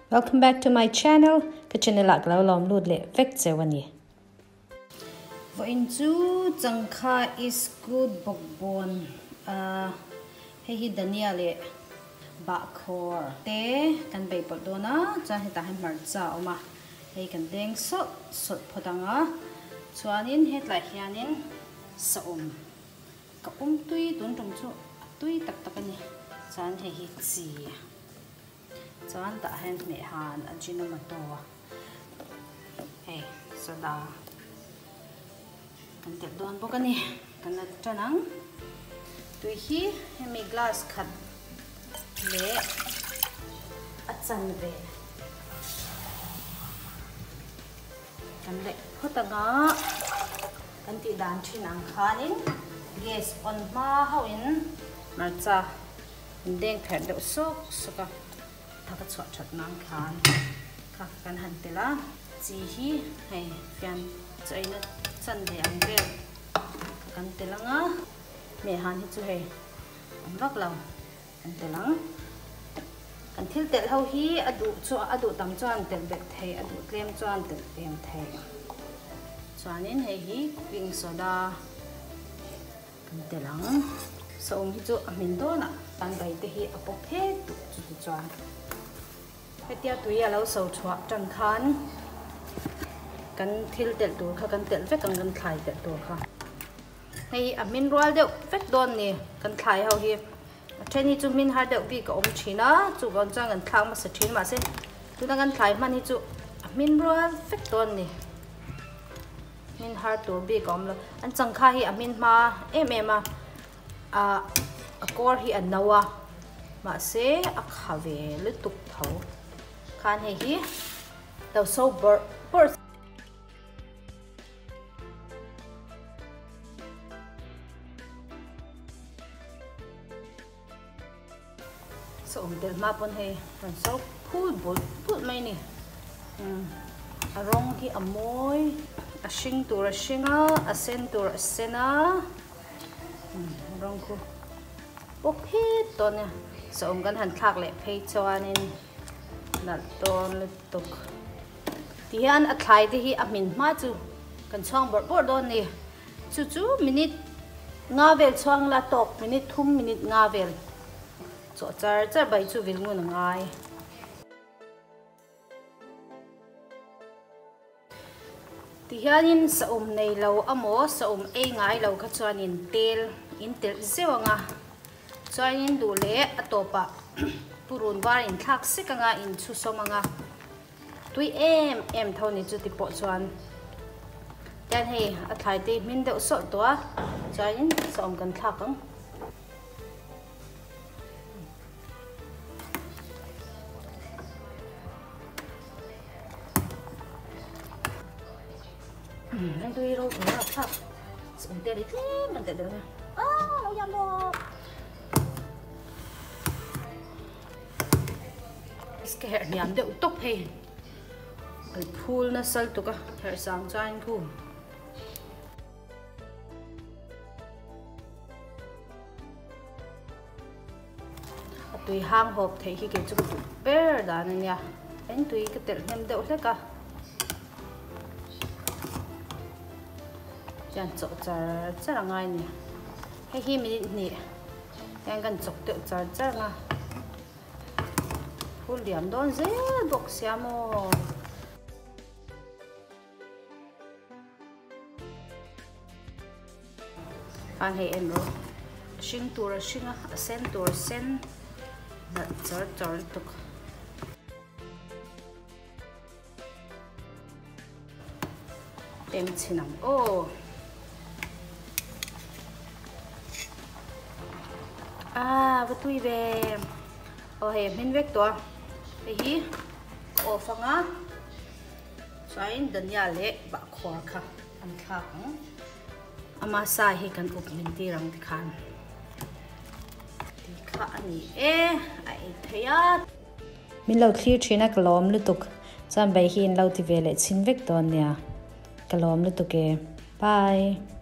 Welcome back to my channel. Cái channel lạc lâu lom lụt lệ veggiesวันนี้ Vợ chú chẳng kha is good bọc bon. Hay hi dania lệ bạc khor. Té kan bay bọc đó na. Chẳng hi ta hay mở chảo mà. Hay kan đeng sốt sốt phật nga. Chuanin hết lại hianin saum. Ka tui tuần trong chỗ tui tak tak ni. Chẳng hay hi chi. Chẳng ta hay mẹ hàn ăn chín mà to. Hey, soda. Kan tel don bok ani. Kan na chanang. Tui hi hemi glass khat le achan ve. Kan le hotanga. Kan ti dan chin ang khanin gas on ma hawin marcha deng pher de sok soka taka chwa chat nang khan kha kan han tela chi hi hei fian chaina chan de ang ve kan telanga me han hi chu hei am vak law kan telang kan thil tel ho hi adu tam chuan tel bek thei adu tlem chuan tel tem thei chuanin hei hi cooking soda kan telang saum hi chu amin do na tan bai te hi apok the tu chu chuan hetia tui alo so chwa tan khan kan thil tel tur kha kan tel vek kan thlai tel tur kha hei amin roal deuh vek don ni kan thlai ho hi theni chu min har deuh bi ka om thina chu gon chang kan thlang ma sa thin ma se tu na kan thlai man hi chu amin roal vek don ni min har tur bi ka om lo an chang kha hi amin ma em a kor hi an nawa ma se a khave le tuk thau khan he hi tau so bur so del ma pon he ran so phul mai ni a rong hi a moi a hring tur a hringa a sen tur a sena rong khu bốc hết to nè so kan han thak le phei chuanin nal ton le tuk tian a thlai te hi amin ma chu kan chuang bor don ni chu minute nga vel chuang la tok minute thum minute nga vel cho char bai chu vil ngun ngai tianin saum nei lo amo saum e ngai lo kha chuanin tel zewanga chuanin du le atopa purun var in thak sikanga in chu somanga tui em thoni chu ti po chuan tan he a thai te min deuh so to chuanin som kan thakang anh tui ro cũng là thak som te đi mình te được nè lâu yam lo cái hẹn nhám đậu tốc he cái phul nó sal tu ka hẹn sang cho anh phul tui hang hộp thấy khi cái chút bé đàn này nha anh tui cái tel nhám đậu thế cả chẳng chọc chả là ngay nè hay khi mình nè anh cần chọc đậu chả là phul điểm đón dễ bọc siamo anh hay em rồi sinh tur sinh á sen tur sen đặt char tuk em chỉ nằm với tui về he min vek to hi fanga sain dania le ba khor kha an kha ama sa hi kan up min ti rang ti khan ti kha ani ai theya min lo clear thina kalom lu tuk chan bai hin lo ti ve le chin vek ton nia kalom lu tuke bye.